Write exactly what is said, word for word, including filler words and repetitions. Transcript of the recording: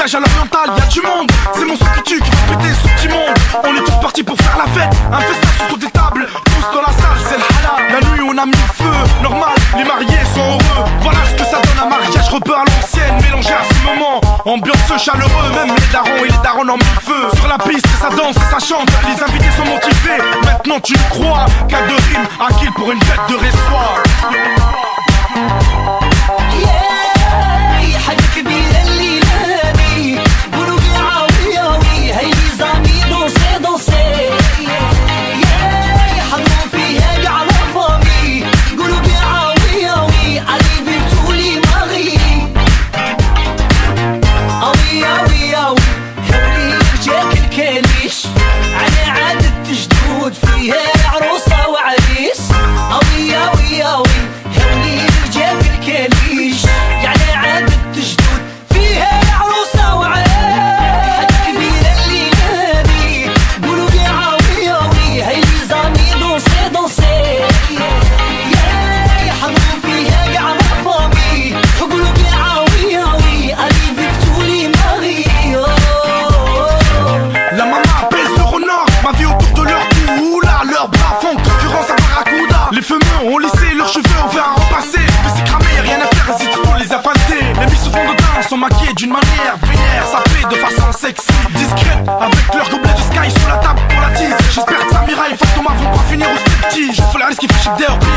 mariage à l'oriental, y'a du monde. C'est mon son qui tue, qui va péter ce petit monde. On est tous partis pour faire la fête. Un festin sur toutes les tables, tous dans la salle, c'est le halal. La nuit on a mis le feu, normal, les mariés sont heureux. Voilà ce que ça donne un mariage rebeu à l'ancienne, mélangé à ce moment. Ambiance chaleureux, même les darons et les darons en mille feu. Sur la piste, ça danse, ça chante, les invités sont motivés. Maintenant tu le crois, cas de rime, à kill pour une fête de ressoir. Les fumeux ont lissé leurs cheveux, on fait un repassé. Mais c'est cramé, y'a rien à faire, hésite tous les affaltés. Les filles se font de teint, sont maquillées d'une manière vénère. Ça fait de façon sexy, discrète, avec leur gobelet de sky sur la table pour la tease. J'espère que Samira et Fatoma vont pas finir au striptease. Je fais la risque qui fait chic d'air.